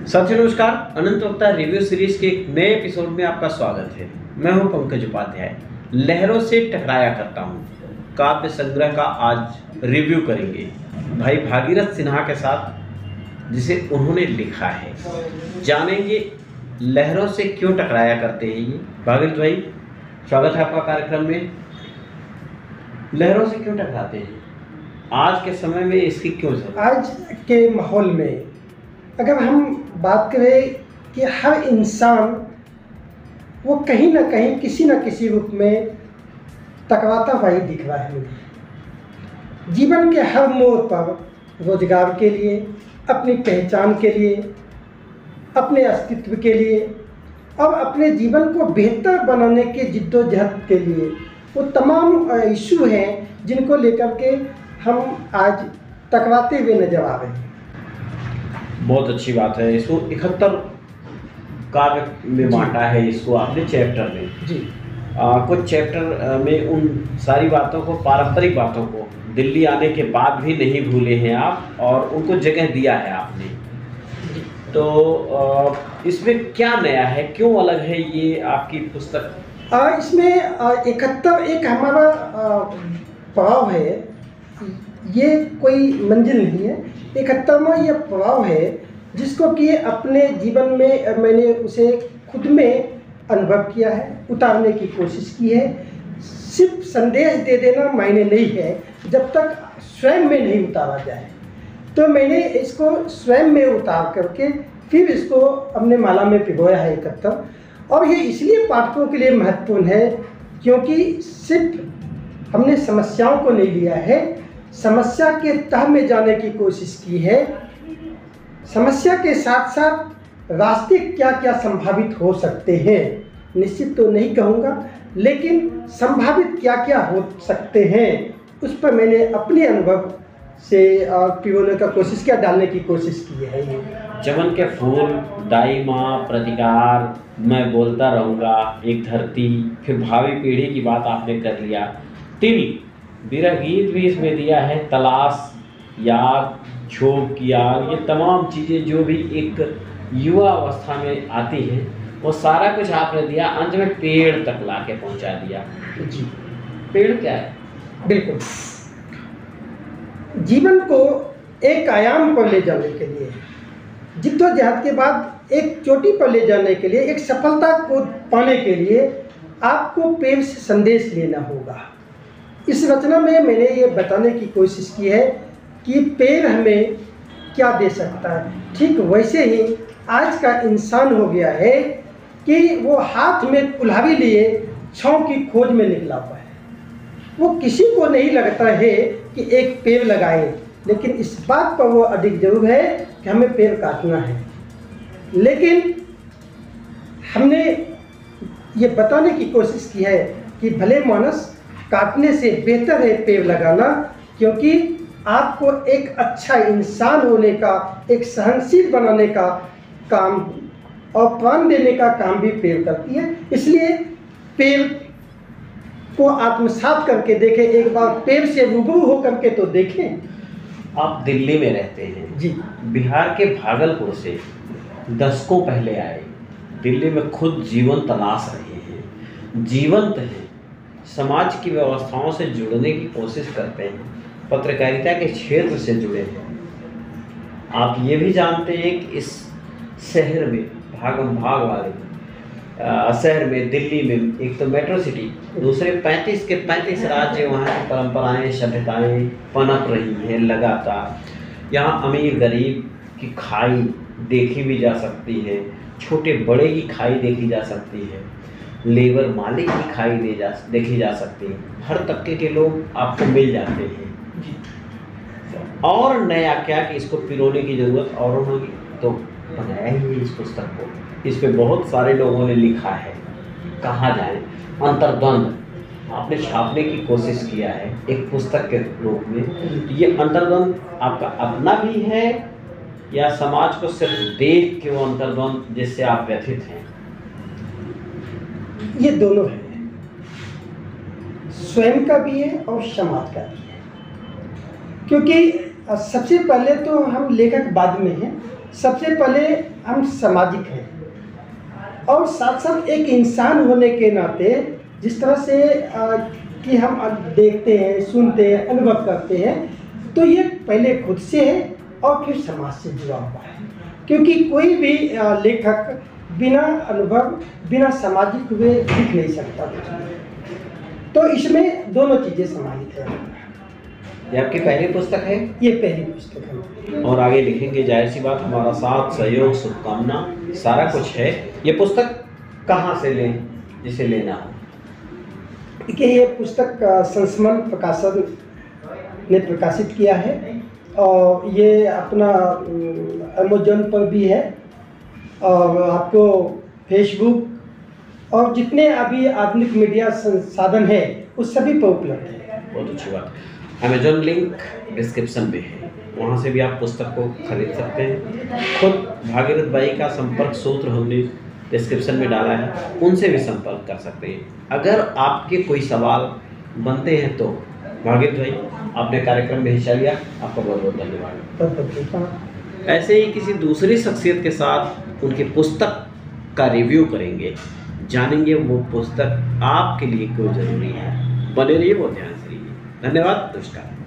साथियों नमस्कार। अनंत वक्ता रिव्यू सीरीज के एक नए एपिसोड में आपका स्वागत है। मैं हूं पंकज उपाध्याय। लहरों से टकराया करता हूं काव्य संग्रह का आज रिव्यू करेंगे भाई भागीरथ सिन्हा के साथ, जिसे उन्होंने लिखा है। जानेंगे लहरों से क्यों टकराया करते हैं ये। भागीरथ भाई, स्वागत है आपका कार्यक्रम में। लहरों से क्यों टकराते हैं, आज के समय में इसकी क्यों जरूरत? आज के माहौल में अगर हम बात करें कि हर इंसान वो कहीं ना कहीं किसी न किसी रूप में टकराता हुआ ही दिख रहा है मुझे। जीवन के हर मोड़ पर रोजगार के लिए, अपनी पहचान के लिए, अपने अस्तित्व के लिए और अपने जीवन को बेहतर बनाने के जिद्दोजहद के लिए वो तमाम इशू हैं जिनको लेकर के हम आज टकराते हुए नजर आ रहे हैं। बहुत अच्छी बात है। इसको 71 काव्य में बांटा है, इसको आपने चैप्टर में जी। कुछ चैप्टर में उन सारी बातों को, पारंपरिक बातों को दिल्ली आने के बाद भी नहीं भूले हैं आप, और उनको जगह दिया है आपने। तो इसमें क्या नया है, क्यों अलग है ये आपकी पुस्तक? इसमें 71 एक हमारा पड़ाव है, ये कोई मंजिल नहीं है। 71वां ये पड़ाव है जिसको कि अपने जीवन में मैंने उसे खुद में अनुभव किया है, उतारने की कोशिश की है। सिर्फ संदेश दे देना मायने नहीं है जब तक स्वयं में नहीं उतारा जाए। तो मैंने इसको स्वयं में उतार करके फिर इसको अपने माला में पिघोया है 71। और ये इसलिए पाठकों के लिए महत्वपूर्ण है क्योंकि सिर्फ हमने समस्याओं को नहीं लिया है, समस्या के तह में जाने की कोशिश की है। समस्या के साथ साथ रास्ते क्या क्या संभावित हो सकते हैं, निश्चित तो नहीं कहूँगा, लेकिन संभावित क्या क्या हो सकते हैं उस पर मैंने अपने अनुभव से पिरोने का कोशिश किया, डालने की कोशिश की है। ये चमन के फूल, दाई माँ, प्रतिकार, मैं बोलता रहूँगा, एक धरती, फिर भावी पीढ़ी की बात आपने कर लिया। तिल, विरह गीत भी इसमें दिया है, तलाश, याद, क्षोभ की आग, ये तमाम चीज़ें जो भी एक युवा अवस्था में आती हैं वो सारा कुछ आपने दिया। अंत में पेड़ तक ला के पहुँचा दिया। जी, पेड़ क्या है? बिल्कुल जीवन को एक आयाम पर ले जाने के लिए, जिद्दोजहद के बाद एक चोटी पर ले जाने के लिए, एक सफलता को पाने के लिए आपको पेड़ से संदेश लेना होगा। इस रचना में मैंने ये बताने की कोशिश की है कि पेड़ हमें क्या दे सकता है। ठीक वैसे ही आज का इंसान हो गया है कि वो हाथ में कुल्हाड़ी लिए छांव की खोज में निकला हुआ है। वो किसी को नहीं लगता है कि एक पेड़ लगाए, लेकिन इस बात पर वो अधिक जरूर है कि हमें पेड़ काटना है। लेकिन हमने ये बताने की कोशिश की है कि भले मानस काटने से बेहतर है पेड़ लगाना, क्योंकि आपको एक अच्छा इंसान होने का, एक सहनशील बनाने का काम और प्राण देने का काम भी पेड़ करती है। इसलिए पेड़ को आत्मसात करके देखें, एक बार पेड़ से रूबरू होकर के तो देखें। आप दिल्ली में रहते हैं जी। बिहार के भागलपुर से दशकों पहले आए, दिल्ली में खुद जीवन तलाश रहे हैं, जीवंत हैं, समाज की व्यवस्थाओं से जुड़ने की कोशिश करते हैं, पत्रकारिता के क्षेत्र से जुड़े हैं। आप ये भी जानते हैं कि इस शहर में, भागम भाग वाले शहर में, दिल्ली में, एक तो मेट्रो सिटी, दूसरे 35 के 35 राज्य, वहाँ की परंपराएं, सभ्यताएं पनप रही हैं लगातार। यहाँ अमीर गरीब की खाई देखी भी जा सकती है, छोटे बड़े की खाई देखी जा सकती है, लेबर मालिक की खाई देखी जा सकती है। हर तबके के लोग आपको मिल जाते हैं। और नया क्या कि इसको पिरोने की ज़रूरत और होगी, तो बनाया ही इस पुस्तक को। इस पे बहुत सारे लोगों ने लिखा है, कहाँ जाए, अंतर्द्वंद आपने छापने की कोशिश किया है एक पुस्तक के रूप में। ये अंतर्द्वंद आपका अपना भी है या समाज को सिर्फ देख के वो अंतर्द्वंद जिससे आप व्यथित हैं? ये दोनों है, स्वयं का भी है और समाज का भी है। क्योंकि सबसे पहले तो हम लेखक बाद में हैं, सबसे पहले हम सामाजिक हैं, और साथ साथ एक इंसान होने के नाते जिस तरह से कि हम देखते हैं, सुनते हैं, अनुभव करते हैं, तो ये पहले खुद से है और फिर समाज से जुड़ा हुआ है। क्योंकि कोई भी लेखक बिना अनुभव, बिना सामाजिक हुए लिख नहीं सकता कुछ भी। तो इसमें दोनों चीज़ें समाहित है। ये आपकी पहली पुस्तक है? ये पहली पुस्तक है। और आगे लिखेंगे, जाहिर सी बात, हमारा साथ, सहयोग, शुभकामना सारा कुछ है। ये पुस्तक कहाँ से लें जिसे लेना हो? देखिए, ये पुस्तक संस्मरण प्रकाशन ने प्रकाशित किया है, और ये अपना अमेज़न पर भी है, और आपको फेसबुक और जितने अभी आधुनिक मीडिया संसाधन है उस सभी पर उपलब्ध है। बहुत अच्छी बात। अमेज़न लिंक डिस्क्रिप्शन में है, वहाँ से भी आप पुस्तक को खरीद सकते हैं। खुद भागीरथ बाई का संपर्क सूत्र हमने डिस्क्रिप्शन में डाला है, उनसे भी संपर्क कर सकते हैं। अगर आपके कोई सवाल बनते हैं तो भागीरथ भाई, आपने कार्यक्रम में हिस्सा लिया, आपका बहुत बहुत धन्यवाद। ऐसे ही किसी दूसरी शख्सियत के साथ उनकी पुस्तक का रिव्यू करेंगे, जानेंगे वो पुस्तक आपके लिए क्यों जरूरी है। बने रहिए, वो ध्यान से रहिए। धन्यवाद, नमस्कार।